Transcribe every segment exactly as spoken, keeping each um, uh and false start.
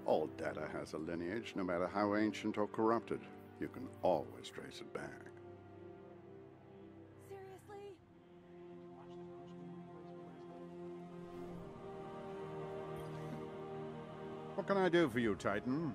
All data has a lineage, no matter how ancient or corrupted. You can always trace it back. Seriously? What can I do for you, Titan?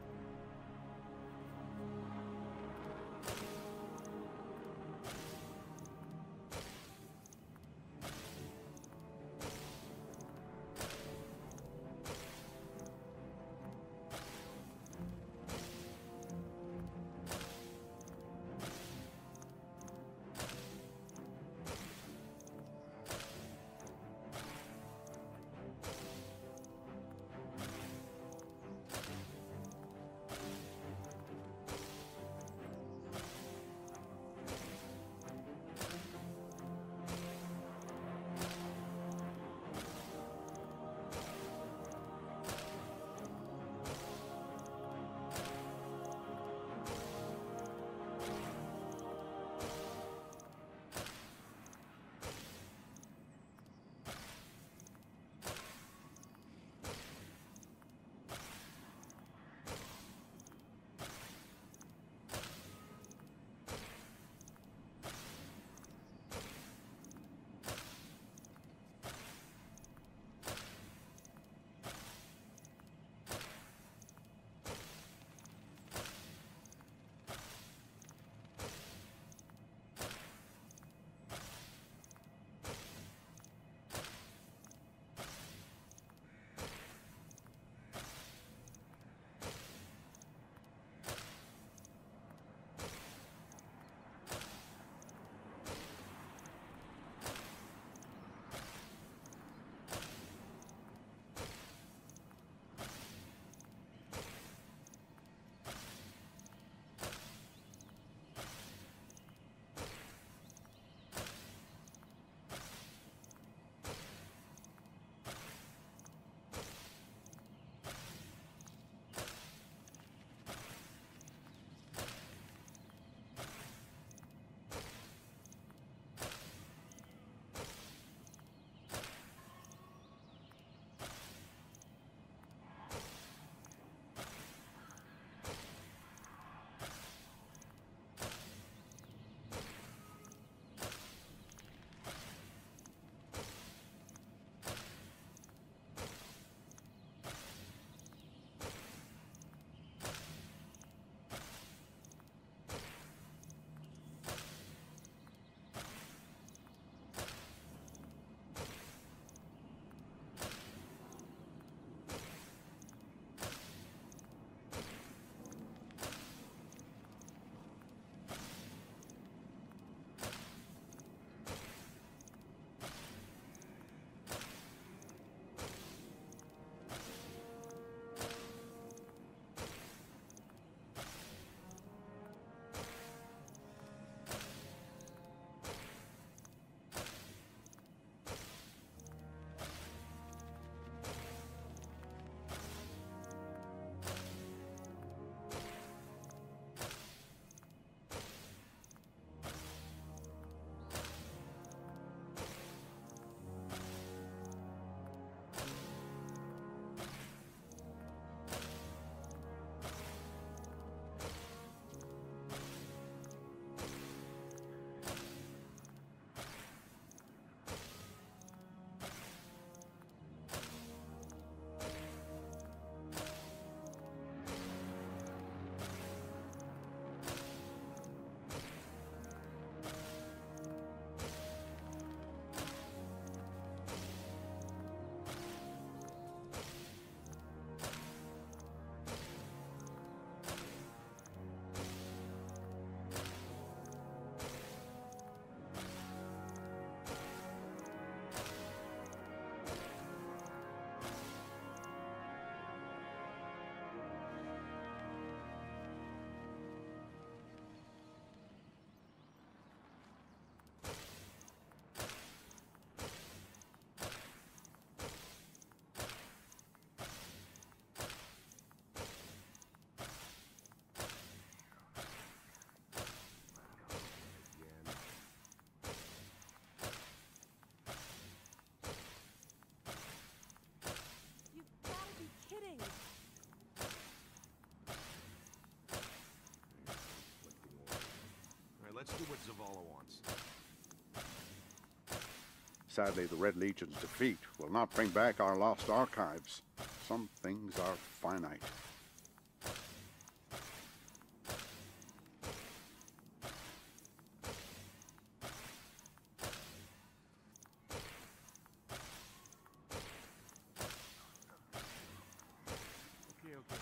Let's do what Zavala wants. Sadly, the Red Legion's defeat will not bring back our lost archives. Some things are finite. Okay, okay.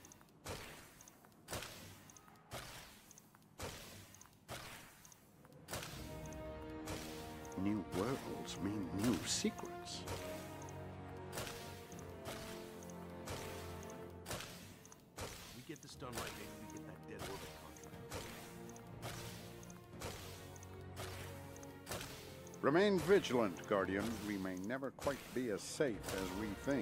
New worlds mean new secrets. We get this done right, maybe we get that dead orbit contract. Remain vigilant, Guardian. We may never quite be as safe as we think.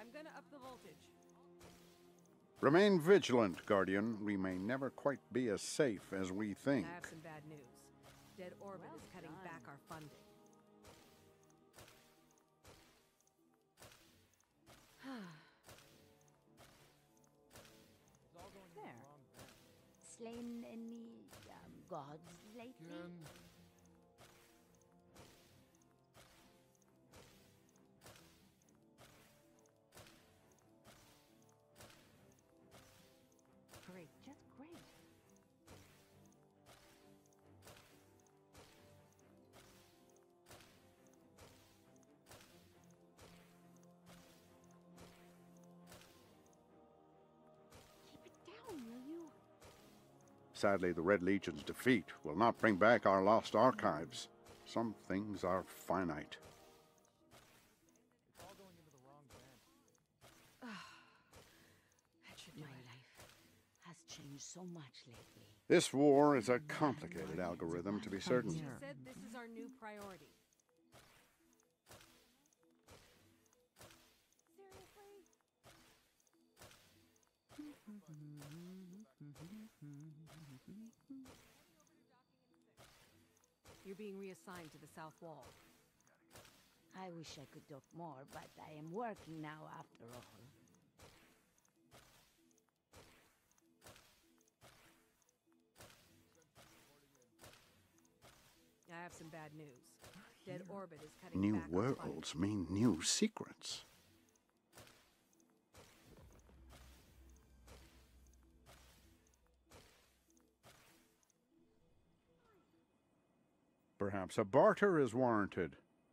I'm gonna up the voltage. Remain vigilant, Guardian. We may never quite be as safe as we think. I have some bad news. Dead Orbit Well is cutting done. back our funding. There. Slain any um, gods lately? Great, just great. Keep it down, will you? Sadly, the Red Legion's defeat will not bring back our lost archives. Some things are finite. That should do My it. life has changed so much lately. This war is a complicated algorithm, to be certain. She said this is our new priority. Seriously? You're being reassigned to the South Wall. I wish I could talk more, but I am working now after all. I have some bad news. Dead Orbit is cutting New back our funding. worlds mean new secrets. Perhaps a barter is warranted.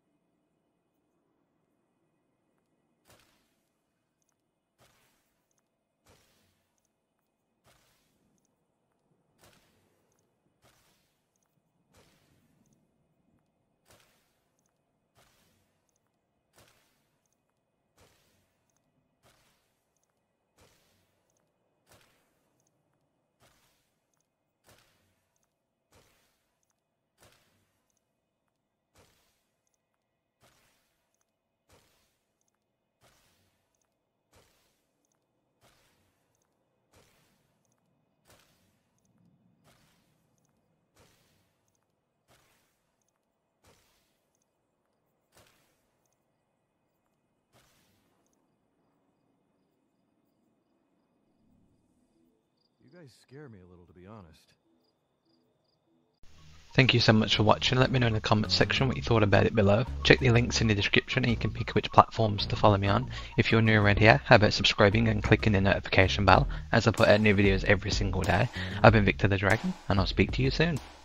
You guys scare me a little, to be honest. Thank you so much for watching. Let me know in the comments section what you thought about it below. Check the links in the description and you can pick which platforms to follow me on. If you're new around here, how about subscribing and clicking the notification bell as I put out new videos every single day. I've been Victor the Dragon and I'll speak to you soon.